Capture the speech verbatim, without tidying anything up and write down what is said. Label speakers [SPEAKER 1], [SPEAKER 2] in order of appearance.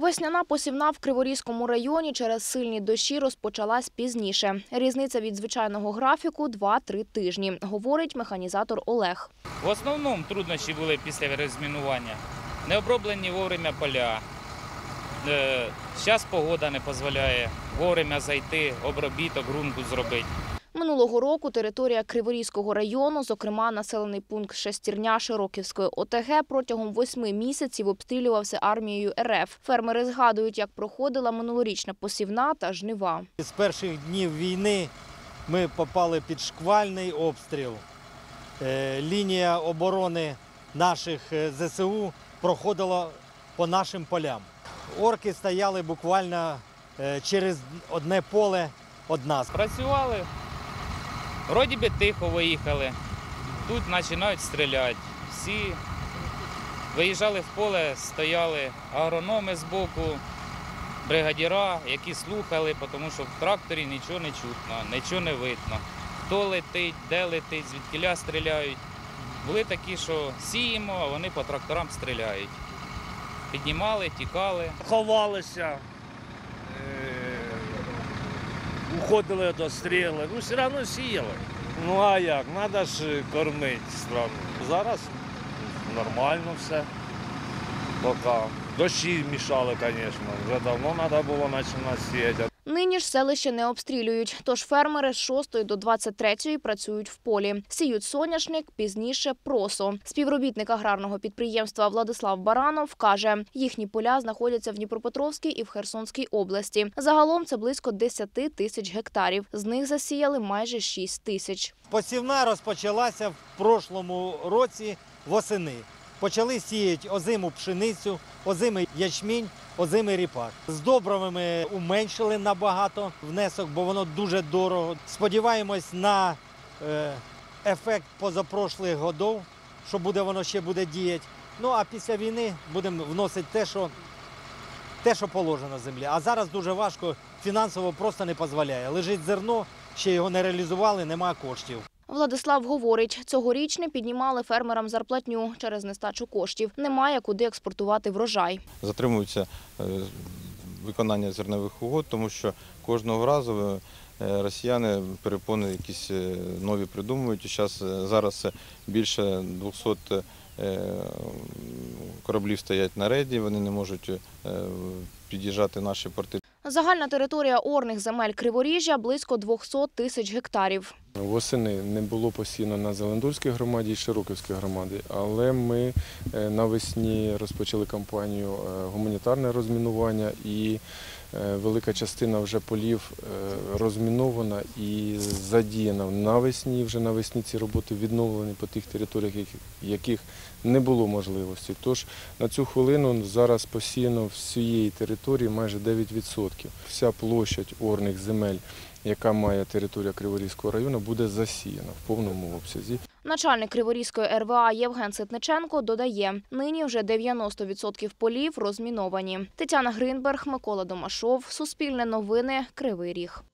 [SPEAKER 1] Весняна посівна в Криворізькому районі через сильні дощі розпочалась пізніше. Різниця від звичайного графіку – два-три тижні, говорить механізатор Олег.
[SPEAKER 2] В основному труднощі були після розмінування. Не оброблені вовремя поля. Зараз погода не дозволяє вовремя зайти, обробіток ґрунту зробити.
[SPEAKER 1] Минулого року територія Криворізького району, зокрема населений пункт Шестірня Широківської О Те Ге, протягом восьми місяців обстрілювався армією Ер Еф. Фермери згадують, як проходила минулорічна посівна та жнива.
[SPEAKER 3] З перших днів війни ми попали під шквальний обстріл. Лінія оборони наших Зе Се У проходила по нашим полям. Орки стояли буквально через одне поле від нас.
[SPEAKER 2] Працювали. Вроді би тихо виїхали, тут починають стріляти. Всі виїжджали в поле, стояли агрономи збоку, бригадіра, які слухали, тому що в тракторі нічого не чутно, нічого не видно. Хто летить, де летить, звідкіля стріляють. Були такі, що сіємо, а вони по тракторам стріляють. Піднімали, тікали.
[SPEAKER 4] Ховалися, уходили до стріли, ну все одно сіяли. Ну а як, треба ж кормити страну. Зараз нормально все, поки. Дощі мішали, звісно, вже давно треба було починати сіяти.
[SPEAKER 1] Нині ж селище не обстрілюють, тож фермери з шостої до двадцять третьої працюють в полі. Сіють соняшник, пізніше – просо. Співробітник аграрного підприємства Владислав Баранов каже, їхні поля знаходяться в Дніпропетровській і в Херсонській області. Загалом це близько десяти тисяч гектарів. З них засіяли майже шість тисяч.
[SPEAKER 3] Посівна розпочалася в прошлому році восени. Почали сіяти озиму пшеницю, озимий ячмінь, озимий ріпак. З добривами уменшили набагато внесок, бо воно дуже дорого. Сподіваємось на ефект позапрошлих років, що буде воно ще буде діяти. Ну а після війни будемо вносити те, що, те, що положено землі. А зараз дуже важко, фінансово просто не дозволяє. Лежить зерно, ще його не реалізували, немає коштів.
[SPEAKER 1] Владислав говорить, цьогоріч не піднімали фермерам зарплатню через нестачу коштів. Немає куди експортувати врожай.
[SPEAKER 5] Затримується виконання зернових угод, тому що кожного разу росіяни перепони якісь нові придумують. Зараз, зараз більше двохсот кораблів стоять на рейді, вони не можуть під'їжджати в наші порти.
[SPEAKER 1] Загальна територія орних земель Криворіжжя – близько двохсот тисяч гектарів.
[SPEAKER 6] Восени не було посіяно на Зеландольській громаді і Широківській громаді, але ми навесні розпочали кампанію гуманітарне розмінування і велика частина вже полів розмінована і задіяна. Навесні, вже навесні ці роботи відновлені по тих територіях, яких не було можливості. Тож на цю хвилину зараз посіяно всієї території майже дев'ять відсотків. Вся площа орних земель, яка має територія Криворізького району, буде засіяна в повному обсязі.
[SPEAKER 1] Начальник Криворізької Ер Ве А Євген Ситниченко додає, нині вже дев'яносто відсотків полів розміновані. Тетяна Гринберг, Микола Домашов, Суспільне новини, Кривий Ріг.